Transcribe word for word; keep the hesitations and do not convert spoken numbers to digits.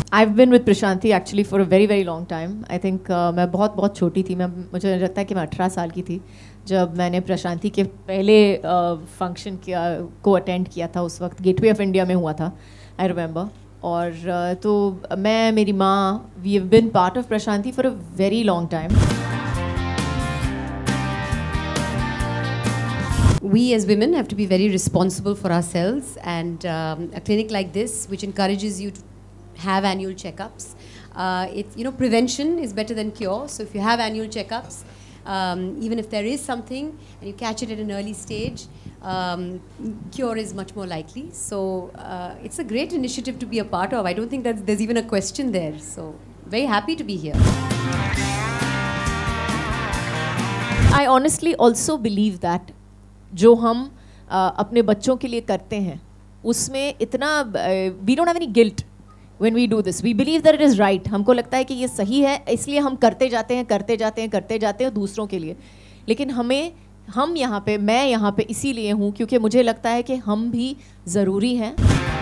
I've been with Prashanthi actually for a very very long time. I think uh, मैं बहुत बहुत छोटी थी, मैं मुझे लगता है कि मैं अठारह साल की थी जब मैंने प्रशांति के पहले फंक्शन uh, किया को अटेंड किया था. उस वक्त गेटवे ऑफ इंडिया में हुआ था, आई रिमेंबर. और uh, तो मैं, मेरी माँ, we have been part of Prashanti for a very long time. We as women have to be very responsible for ourselves, and um, a clinic like this, which encourages you to have annual checkups, uh, it, you know, prevention is better than cure. So if you have annual checkups, um, even if there is something and you catch it at an early stage, um, cure is much more likely. So uh, it's a great initiative to be a part of. I don't think that there's even a question there. So very happy to be here. I honestly also believe that जो हम uh, अपने बच्चों के लिए करते हैं उसमें इतना we don't have any guilt when we do this. We believe that it is right. हमको लगता है कि ये सही है, इसलिए हम करते जाते हैं करते जाते हैं करते जाते हैं दूसरों के लिए. लेकिन हमें, हम यहाँ पे, मैं यहाँ पे इसीलिए हूँ क्योंकि मुझे लगता है कि हम भी ज़रूरी हैं.